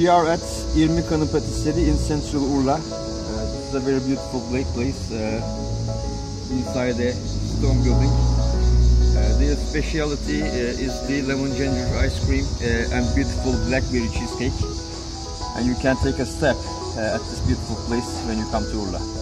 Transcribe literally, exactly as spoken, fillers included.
we are at Irmik Hanim Patisserie in central Urla. Uh, this is a very beautiful place uh, inside a stone building. Uh, their specialty uh, is the lemon ginger ice cream uh, and beautiful blackberry cheesecake. And you can take a step uh, at this beautiful place when you come to Urla.